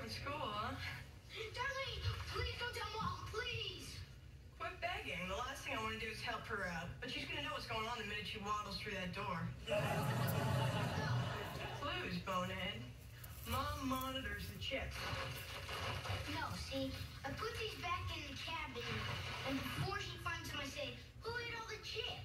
school, huh? Darlene, please don't tell Mom, please. Quit begging. The last thing I want to do is help her out. But she's going to know what's going on the minute she waddles through that door. Clues, bonehead. Mom monitors the chips. No, see, I put these back in the cabinet, and before she finds them, I say, who ate all the chips?